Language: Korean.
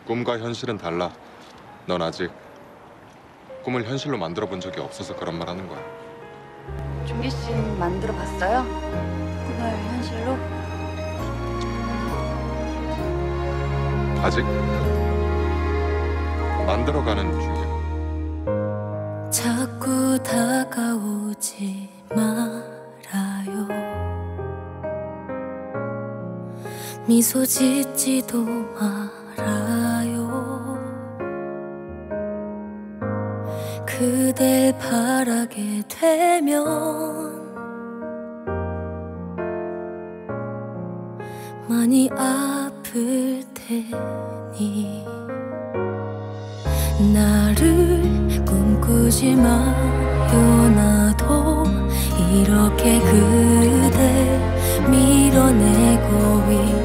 꿈과 현실은 달라. 넌 아직 꿈을 현실로 만들어 본 적이 없어서 그런 말 하는 거야. 종기 씨 만들어 봤어요? 꿈을 현실로? 아직 만들어가는 중이야. 자꾸 다가오지 말아요. 미소 짓지도 말아요. 그댈 바라게 되면 많이 아플 테니 나를 꿈꾸지 마요. 나도 이렇게 그댈 밀어내고